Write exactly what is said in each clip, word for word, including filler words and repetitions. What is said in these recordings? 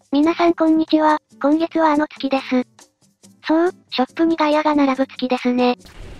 皆さんこんにちは、今月はあの月です。そう、ショップにガイアが並ぶ月ですね。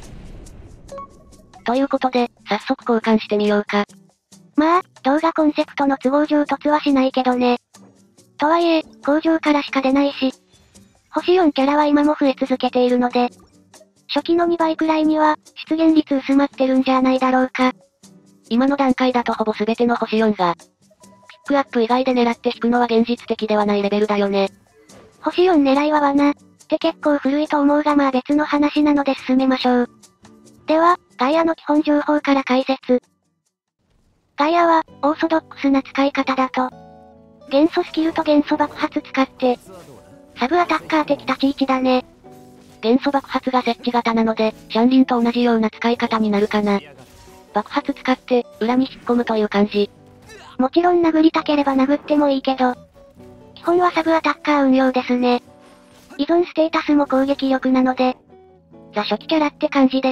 ということで、早速交換してみようか。 まあ、動画コンセプトの都合上凸はしないけどね。とはいえ、工場からしか出ないし。星よんキャラは今も増え続けているので、初期のにばいくらいには、出現率薄まってるんじゃないだろうか。 今の段階だとほぼ全ての星よんが、ピックアップ以外で狙って引くのは現実的ではないレベルだよね。 星よん狙いは罠、って結構古いと思うがまあ別の話なので進めましょう。では、ガイアの基本情報から解説。ガイアは、オーソドックスな使い方だと。元素スキルと元素爆発使って、サブアタッカー的立ち位置だね。 元素爆発が設置型なので、シャンリンと同じような使い方になるかな。爆発使って、裏に引っ込むという感じ。 もちろん殴りたければ殴ってもいいけど、基本はサブアタッカー運用ですね。依存ステータスも攻撃力なので、ザ初期キャラって感じです。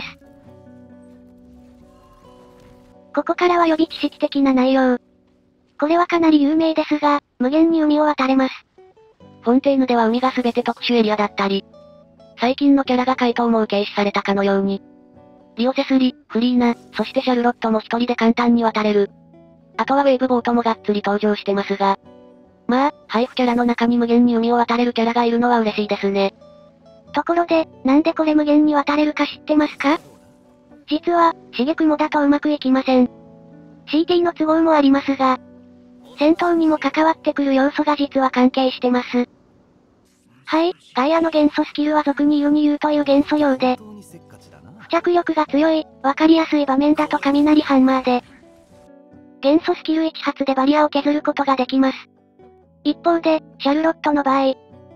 ここからは予備知識的な内容。これはかなり有名ですが、無限に海を渡れます。 フォンテーヌでは海が全て特殊エリアだったり、最近のキャラが怪盗も軽視されたかのように、リオセスリ、フリーナ、そしてシャルロットも一人で簡単に渡れる。あとはウェーブボートもがっつり登場してますが、まあ、配布キャラの中に無限に海を渡れるキャラがいるのは嬉しいですね。 ところで、なんでこれ無限に渡れるか知ってますか？実は、刺激雲だとうまくいきません。シーティー の都合もありますが、戦闘にも関わってくる要素が実は関係してます。はい、ガイアの元素スキルは俗に言うに言うという元素量で、付着力が強い、わかりやすい場面だと雷ハンマーで、元素スキルいち発でバリアを削ることができます。一方で、シャルロットの場合。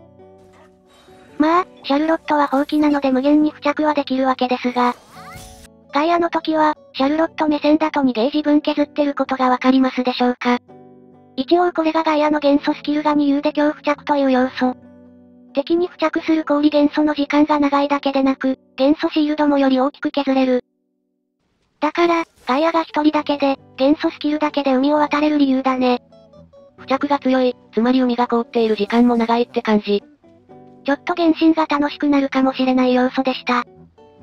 まあ、シャルロットは放棄なので無限に付着はできるわけですが、ガイアの時は、シャルロット目線だとにゲージ分削ってることがわかりますでしょうか。一応これがガイアの元素スキルがに有で強付着という要素。敵に付着する氷元素の時間が長いだけでなく、元素シールドもより大きく削れる。だから、ガイアが一人だけで、元素スキルだけで海を渡れる理由だね。 付着が強い、つまり海が凍っている時間も長いって感じ。 ちょっと原神が楽しくなるかもしれない要素でした。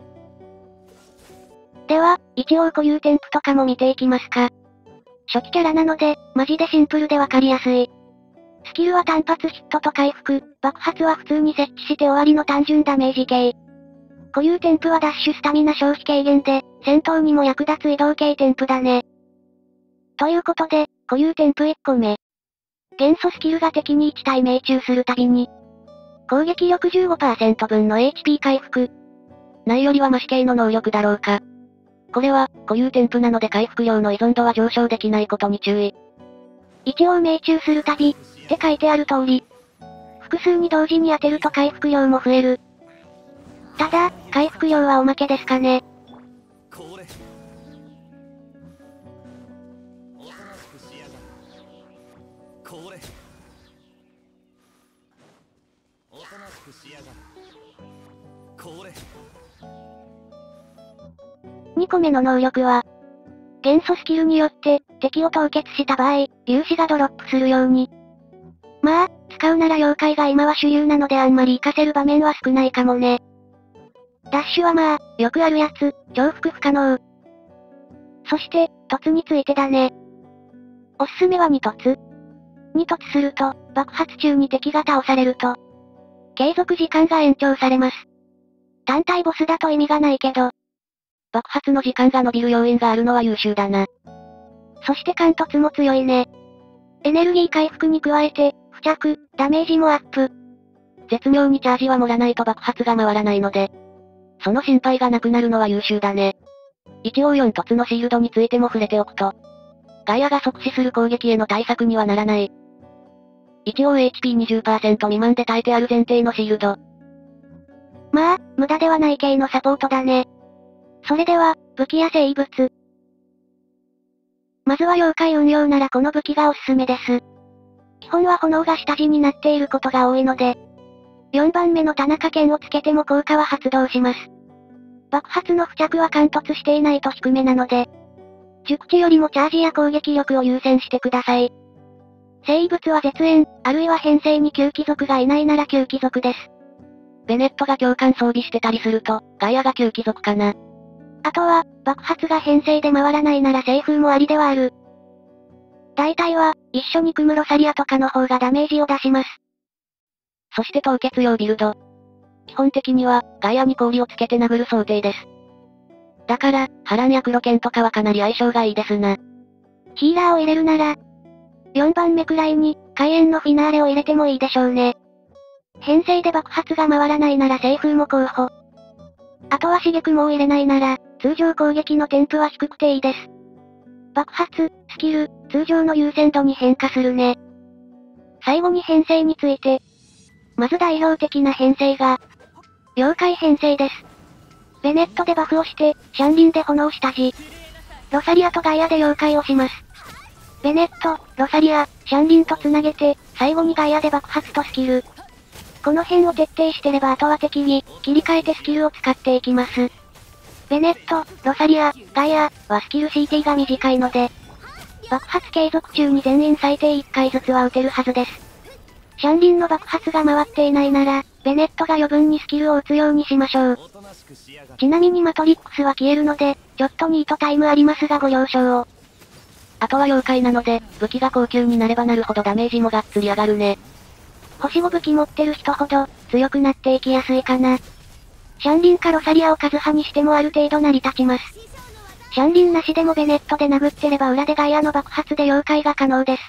では、一応固有添付とかも見ていきますか。初期キャラなので、マジでシンプルでわかりやすい。スキルは単発ヒットと回復、爆発は普通に設置して終わりの単純ダメージ系。固有添付はダッシュスタミナ消費軽減で、戦闘にも役立つ移動系添付だね。ということで、固有添付いっこめ。元素スキルが敵にいち体命中するたびに、攻撃力 じゅうごパーセント 分の エイチピー 回復。 ないよりはマシ系の能力だろうか。これは、固有添付なので回復量の依存度は上昇できないことに注意。 一応命中するたび、って書いてある通り。複数に同時に当てると回復量も増える。ただ、回復量はおまけですかね。にこめの能力は、元素スキルによって、敵を凍結した場合、粒子がドロップするように。まあ、使うなら妖怪が今は主流なのであんまり活かせる場面は少ないかもね。ダッシュはまあ、よくあるやつ、重複不可能。そして、突についてだね。おすすめはに突。に突すると、爆発中に敵が倒されると、継続時間が延長されます。単体ボスだと意味がないけど、 爆発の時間が伸びる要因があるのは優秀だな。 そして貫突も強いね。エネルギー回復に加えて、付着、ダメージもアップ。 絶妙にチャージは盛らないと爆発が回らないので、その心配がなくなるのは優秀だね。一応よん突のシールドについても触れておくと、ガイアが即死する攻撃への対策にはならない。一応 エイチピーにじゅっパーセント 未満で耐えてある前提のシールド。 まあ、無駄ではない系のサポートだね。それでは、武器や生物。まずは妖怪運用ならこの武器がおすすめです。基本は炎が下地になっていることが多いので、よんばんめの田中剣をつけても効果は発動します。爆発の付着は貫突していないと低めなので、熟知よりもチャージや攻撃力を優先してください。 生物は絶縁、あるいは編成に旧貴族がいないなら旧貴族です。 ベネットが教官装備してたりすると、ガイアが旧貴族かな。 あとは、爆発が編成で回らないなら西風もありではある。大体は、一緒に組むロサリアとかの方がダメージを出します。 そして凍結用ビルド。基本的には、ガイアに氷をつけて殴る想定です。だから、ハランやクロケンとかはかなり相性がいいですな。 ヒーラーを入れるなら、よんばんめくらいに、開演のフィナーレを入れてもいいでしょうね。編成で爆発が回らないなら西風も候補。あとは刺激もを入れないなら、通常攻撃の添付は低くていいです。爆発、スキル、通常の優先度に変化するね。最後に編成について。まず代表的な編成が、妖怪編成です。ベネットでバフをして、シャンリンで炎下地。ロサリアとガイアで妖怪をします。ベネット、ロサリア、シャンリンと繋げて、最後にガイアで爆発とスキル。この辺を徹底してればあとは適宜、切り替えてスキルを使っていきます。ベネット、ロサリア、ガイアはスキル シーティー が短いので、爆発継続中に全員最低いっかいずつは撃てるはずです。シャンリンの爆発が回っていないなら、ベネットが余分にスキルを打つようにしましょう。ちなみにマトリックスは消えるので、ちょっとニートタイムありますがご了承を。 あとは妖怪なので、武器が高級になればなるほどダメージもがっつり上がるね。 星ご武器持ってる人ほど、強くなっていきやすいかな。シャンリンかロサリアをカズハにしてもある程度成り立ちます。シャンリンなしでもベネットで殴ってれば裏でガイアの爆発で妖怪が可能です。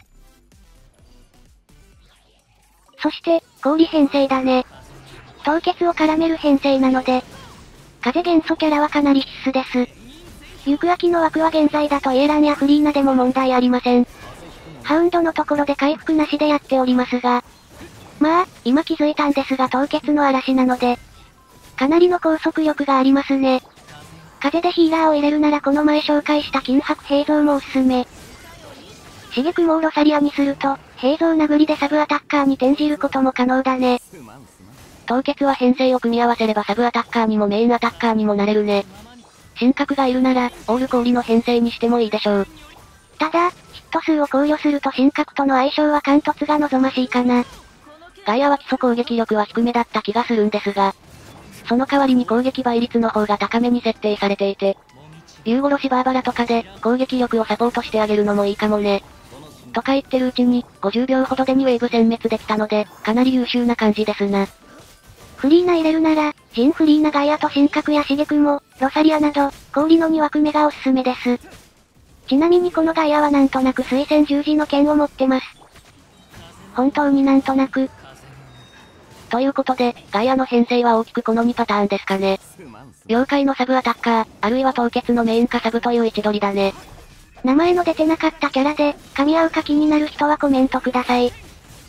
そして、氷編成だね。凍結を絡める編成なので、風元素キャラはかなり必須です。行く秋の枠は現在だとエーランやフリーナでも問題ありません。ハウンドのところで回復なしでやっておりますが、まあ、今気づいたんですが凍結の嵐なので、かなりの拘束力がありますね。風でヒーラーを入れるならこの前紹介した金箔平蔵もおすすめ。刺激もロサリアにすると、平蔵殴りでサブアタッカーに転じることも可能だね。 凍結は編成を組み合わせればサブアタッカーにもメインアタッカーにもなれるね。神格がいるなら、オール氷の編成にしてもいいでしょう。 ただ、ヒット数を考慮すると神格との相性は貫突が望ましいかな。 ガイアは基礎攻撃力は低めだった気がするんですが、その代わりに攻撃倍率の方が高めに設定されていて、竜殺しバーバラとかで攻撃力をサポートしてあげるのもいいかもね。とか言ってるうちに、ごじゅうびょうほどでにウェーブ殲滅できたので、かなり優秀な感じですな。 フリーナ入れるなら、ジンフリーナガイアと神格やシゲクモ、ロサリアなど、氷のに枠目がおすすめです。ちなみにこのガイアはなんとなく水戦十字の剣を持ってます。本当になんとなく。 ということで、ガイアの編成は大きくこのにパターンですかね。妖怪のサブアタッカー、あるいは凍結のメインかサブという位置取りだね。 名前の出てなかったキャラで、噛み合うか気になる人はコメントください。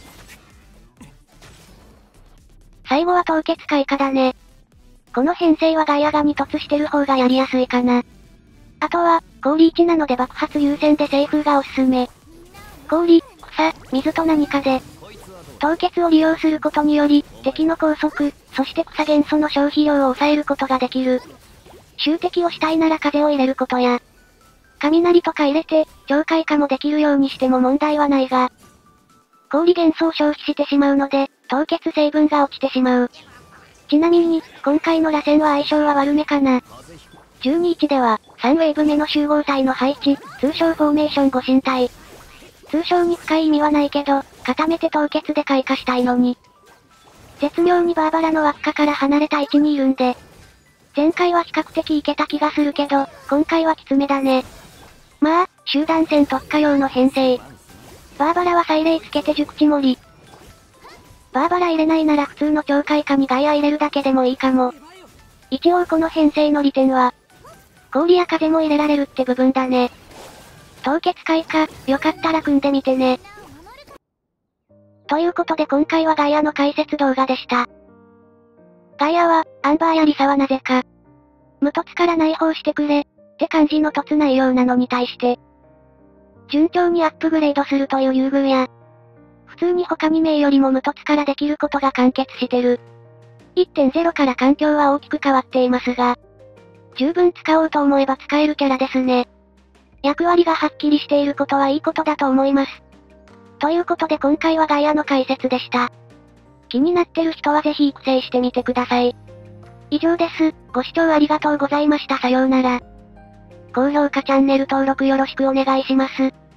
最後は凍結開花だね。この編成はガイアがに突してる方がやりやすいかな。あとは、氷いちなので爆発優先で西風がおすすめ。氷、草、水と何かで、凍結を利用することにより、敵の拘束、そして草元素の消費量を抑えることができる。襲撃をしたいなら風を入れることや、雷とか入れて、超開花もできるようにしても問題はないが、氷元素を消費してしまうので、凍結成分が落ちてしまう。ちなみに、今回の螺旋は相性は悪めかな。じゅうにいちでは、さんウェーブ目の集合体の配置、通称フォーメーションご神体。通称に深い意味はないけど、固めて凍結で開花したいのに。絶妙にバーバラの輪っかから離れた位置にいるんで。前回は比較的いけた気がするけど、今回はきつめだね。まあ、集団戦特化用の編成。バーバラは祭礼つけて熟知盛り。バーバラ入れないなら普通の超開花にガイア入れるだけでもいいかも。一応この編成の利点は、氷や風も入れられるって部分だね。凍結開花、よかったら組んでみてね。ということで今回はガイアの解説動画でした。ガイアは、アンバーやリサはなぜか、無凸から内包してくれ、って感じの凸内容なのに対して、順調にアップグレードするという優遇や、普通に他に名よりも無凸からできることが完結してる。いってんゼロ から環境は大きく変わっていますが、十分使おうと思えば使えるキャラですね。役割がはっきりしていることはいいことだと思います。 ということで今回はガイアの解説でした。気になってる人はぜひ育成してみてください。以上です。ご視聴ありがとうございました。さようなら。高評価チャンネル登録よろしくお願いします。